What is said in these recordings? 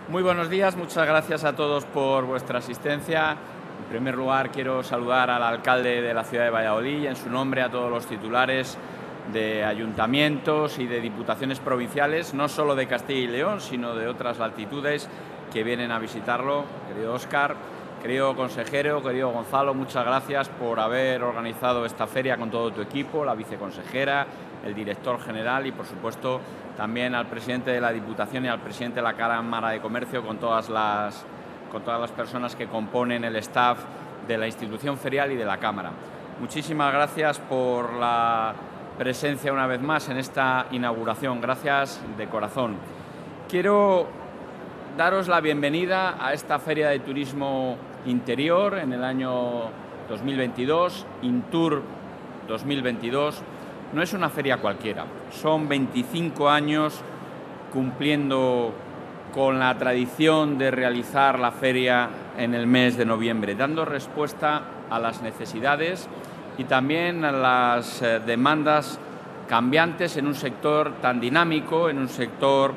Muy buenos días, muchas gracias a todos por vuestra asistencia. En primer lugar, quiero saludar al alcalde de la ciudad de Valladolid y en su nombre a todos los titulares de ayuntamientos y de diputaciones provinciales, no solo de Castilla y León, sino de otras latitudes que vienen a visitarlo. Querido Óscar, querido consejero, querido Gonzalo, muchas gracias por haber organizado esta feria con todo tu equipo, la viceconsejera, el director general y, por supuesto, también al presidente de la Diputación y al presidente de la Cámara de Comercio, con todas las personas que componen el staff de la institución ferial y de la Cámara. Muchísimas gracias por la presencia una vez más en esta inauguración. Gracias de corazón. Quiero daros la bienvenida a esta Feria de Turismo Interior en el año 2022, Intour 2022. No es una feria cualquiera, son 25 años cumpliendo con la tradición de realizar la feria en el mes de noviembre, dando respuesta a las necesidades y también a las demandas cambiantes en un sector tan dinámico, en un sector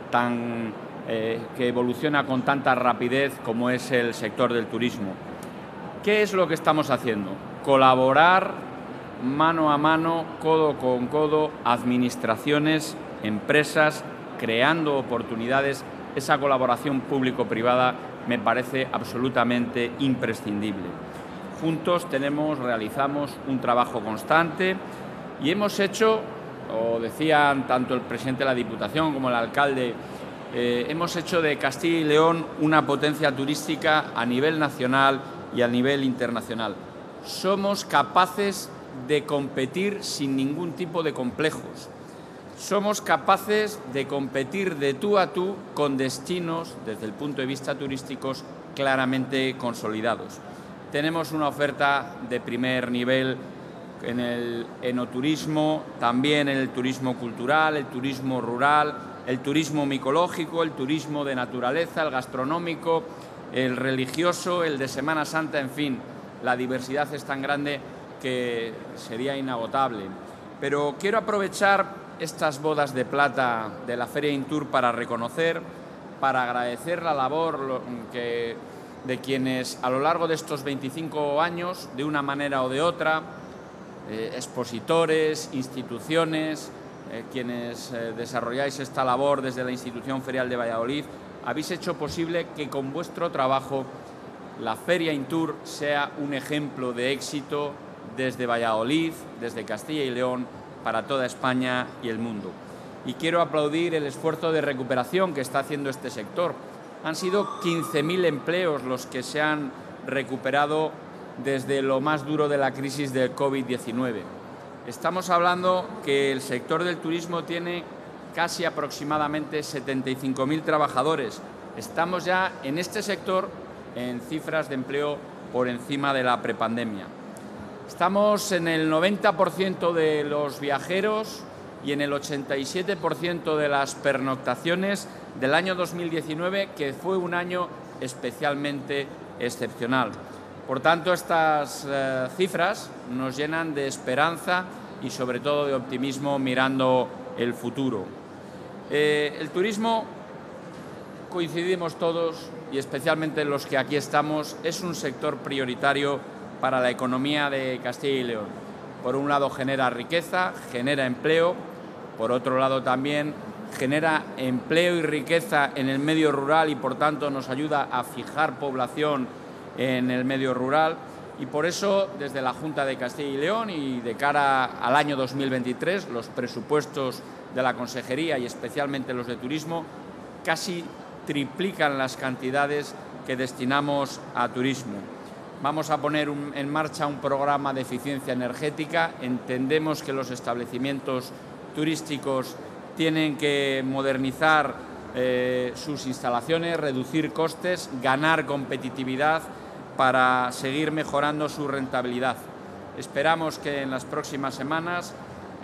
que evoluciona con tanta rapidez como es el sector del turismo. ¿Qué es lo que estamos haciendo? Colaborar mano a mano, codo con codo, administraciones, empresas, creando oportunidades. Esa colaboración público-privada me parece absolutamente imprescindible. Juntos realizamos un trabajo constante y hemos hecho, o decían tanto el presidente de la Diputación como el alcalde, hemos hecho de Castilla y León una potencia turística a nivel nacional y a nivel internacional. Somos capaces de competir sin ningún tipo de complejos. Somos capaces de competir de tú a tú con destinos, desde el punto de vista turísticos, claramente consolidados. Tenemos una oferta de primer nivel en el enoturismo, también en el turismo cultural, el turismo rural, el turismo micológico, el turismo de naturaleza, el gastronómico, el religioso, el de Semana Santa, en fin, la diversidad es tan grande que sería inagotable. Pero quiero aprovechar estas bodas de plata de la Feria Intour para reconocer, para agradecer la labor de quienes a lo largo de estos 25 años, de una manera o de otra, expositores, instituciones, quienes desarrolláis esta labor desde la Institución Ferial de Valladolid, habéis hecho posible que con vuestro trabajo la Feria Intour sea un ejemplo de éxito desde Valladolid, desde Castilla y León, para toda España y el mundo. Y quiero aplaudir el esfuerzo de recuperación que está haciendo este sector. Han sido 15.000 empleos los que se han recuperado desde lo más duro de la crisis del COVID-19. Estamos hablando que el sector del turismo tiene casi aproximadamente 75.000 trabajadores. Estamos ya en este sector en cifras de empleo por encima de la prepandemia. Estamos en el 90% de los viajeros y en el 87% de las pernoctaciones del año 2019, que fue un año especialmente excepcional. Por tanto, estas cifras nos llenan de esperanza y sobre todo de optimismo mirando el futuro. El turismo, coincidimos todos y especialmente los que aquí estamos, es un sector prioritario para la economía de Castilla y León. Por un lado genera riqueza, genera empleo, por otro lado también genera empleo y riqueza en el medio rural y por tanto nos ayuda a fijar población en el medio rural y por eso desde la Junta de Castilla y León y de cara al año 2023 los presupuestos de la Consejería y especialmente los de turismo casi triplican las cantidades que destinamos a turismo. Vamos a poner en marcha un programa de eficiencia energética. Entendemos que los establecimientos turísticos tienen que modernizar sus instalaciones, reducir costes, ganar competitividad para seguir mejorando su rentabilidad. Esperamos que en las próximas semanas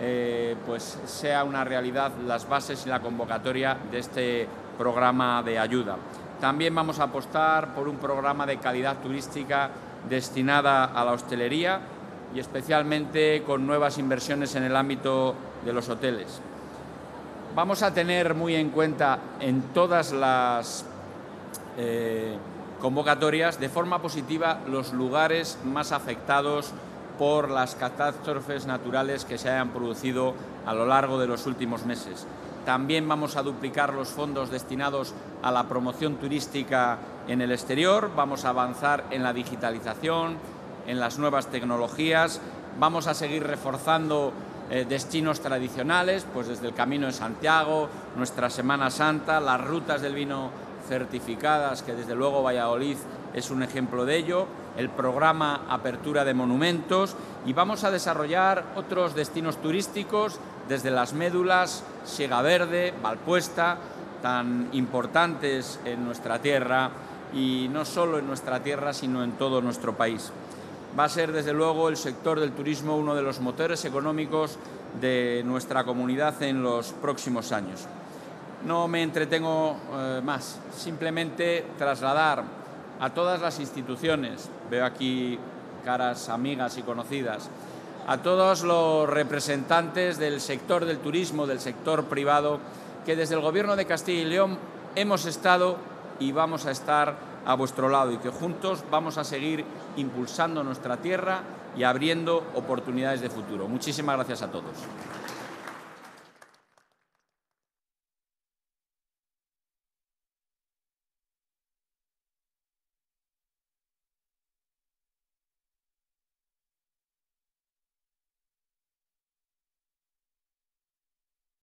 pues sea una realidad las bases y la convocatoria de este programa de ayuda. También vamos a apostar por un programa de calidad turística destinada a la hostelería y especialmente con nuevas inversiones en el ámbito de los hoteles. Vamos a tener muy en cuenta en todas las convocatorias de forma positiva los lugares más afectados por las catástrofes naturales que se hayan producido a lo largo de los últimos meses. También vamos a duplicar los fondos destinados a la promoción turística en el exterior, vamos a avanzar en la digitalización, en las nuevas tecnologías, vamos a seguir reforzando destinos tradicionales, pues desde el Camino de Santiago, nuestra Semana Santa, las rutas del vino certificadas, que desde luego Valladolid es un ejemplo de ello, el programa Apertura de Monumentos, y vamos a desarrollar otros destinos turísticos desde las médulas, Siega Verde, Valpuesta, tan importantes en nuestra tierra, y no solo en nuestra tierra, sino en todo nuestro país. Va a ser, desde luego, el sector del turismo uno de los motores económicos de nuestra comunidad en los próximos años. No me entretengo más, simplemente trasladar a todas las instituciones, veo aquí caras amigas y conocidas, a todos los representantes del sector del turismo, del sector privado, que desde el Gobierno de Castilla y León hemos estado y vamos a estar a vuestro lado, y que juntos vamos a seguir impulsando nuestra tierra y abriendo oportunidades de futuro. Muchísimas gracias a todos.